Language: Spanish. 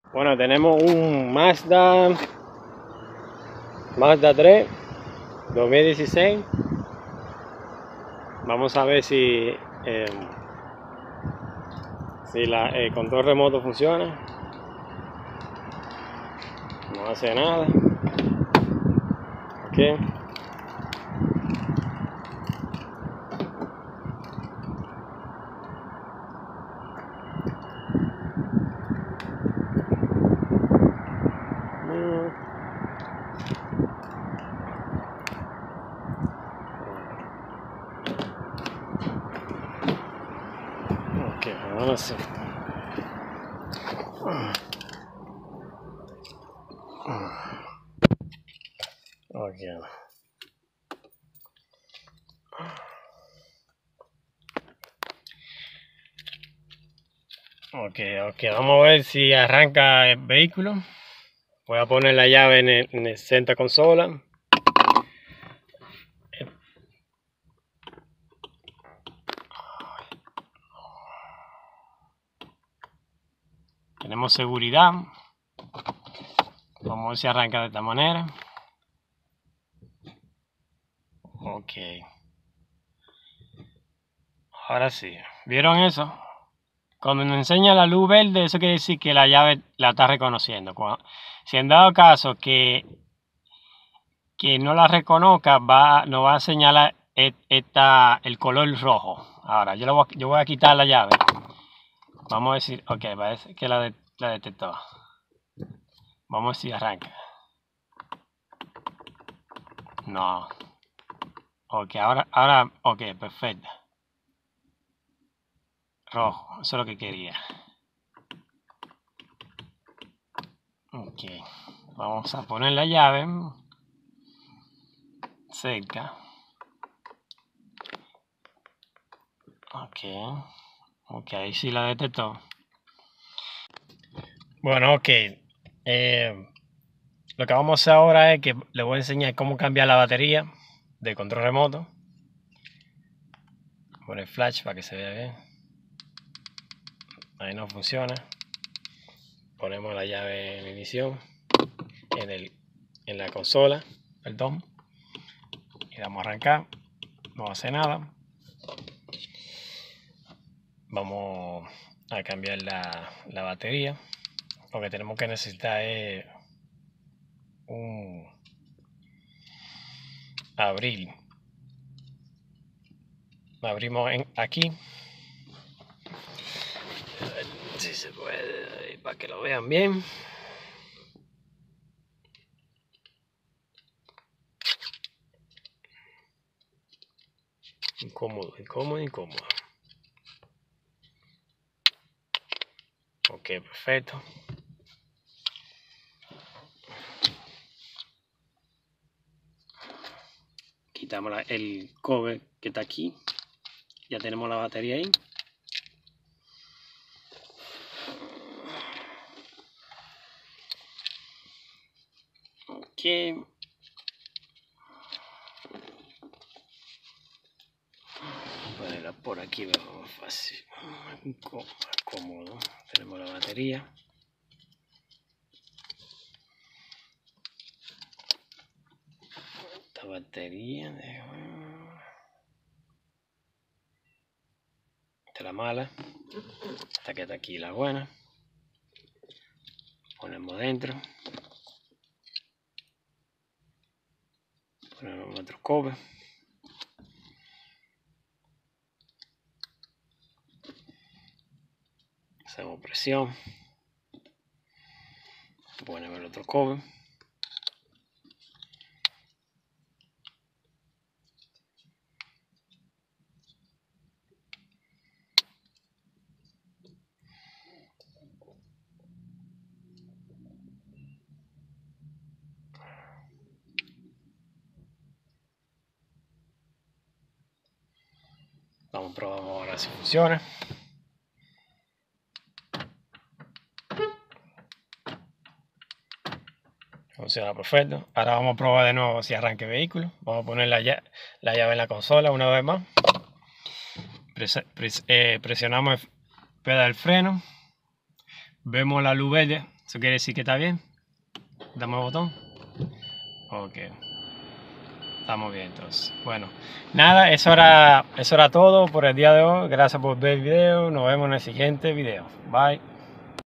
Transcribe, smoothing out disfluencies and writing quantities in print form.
Bueno, tenemos un Mazda 3 2016. Vamos a ver si el control remoto funciona. No hace nada. Ok. Ok, ahora sí. Ok. Ok, vamos a ver si arranca el vehículo. Voy a poner la llave en el center consola. Tenemos seguridad. Vamos a ver si arranca de esta manera. Ok. Ahora sí. ¿Vieron eso? Cuando nos enseña la luz verde, eso quiere decir que la llave la está reconociendo. Si en dado caso que no la reconozca, nos va a señalar el color rojo. Ahora, yo voy a quitar la llave. Vamos a decir, ok, parece que la detectó. Vamos a ver si arranca. No. Ok, ahora, ok, perfecto. Rojo, eso es lo que quería. Ok, vamos a poner la llave cerca. Ok, ahí sí la detectó. Bueno, ok. Lo que vamos a hacer ahora es que le voy a enseñar cómo cambiar la batería de control remoto. Poner flash para que se vea bien. Ahí no funciona. Ponemos la llave en ignición en la consola, perdón, y damos a arrancar. No hace nada. Vamos a cambiar la batería. Lo que tenemos que necesitar es un abril. Abrimos aquí. Si se puede, para que lo vean bien. Incómodo. Ok, perfecto. Quitamos el cover que está aquí. Ya tenemos la batería ahí. Ok. Ponerla por aquí, más fácil. Más cómodo. Tenemos la batería. Esta batería. Esta es la mala. Esta que está aquí, la buena. Ponemos dentro. Ponemos otro cover. Hacemos presión. Ponemos el otro cover. Vamos a probar ahora si funciona. Funciona perfecto. Ahora vamos a probar de nuevo si arranca el vehículo. Vamos a poner la llave en la consola una vez más. Presionamos el pedal del freno. Vemos la luz verde Eso quiere decir que está bien. Dame el botón. Ok. Estamos bien entonces. Bueno, nada, eso era todo por el día de hoy. Gracias por ver el video. Nos vemos en el siguiente video. Bye.